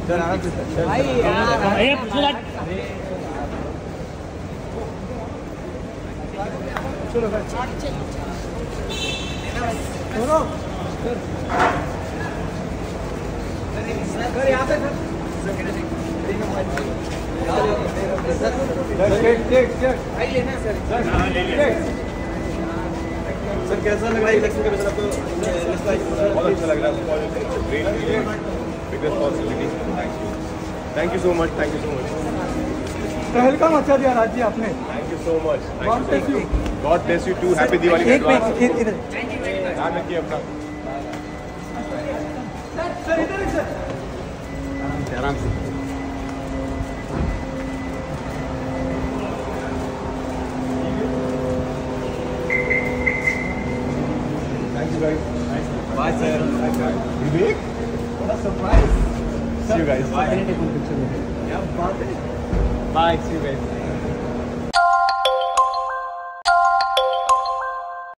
भाई यार चलो सर यहाँ पे सर कैसा लग रहा है इलेक्शन कमीशन आपको? बहुत अच्छा लग रहा है। Biggest possibility. Thank you so much. तहलका मचा दिया राज्य आपने। Thank you so much. God bless you too. Happy Diwali. इधर ध्यान रखिए अपना। सर इधर सर आराम से। Bye, sir. Vivek? What a surprise. See you guys. Bye. Yeah, bye. Bye. See you guys.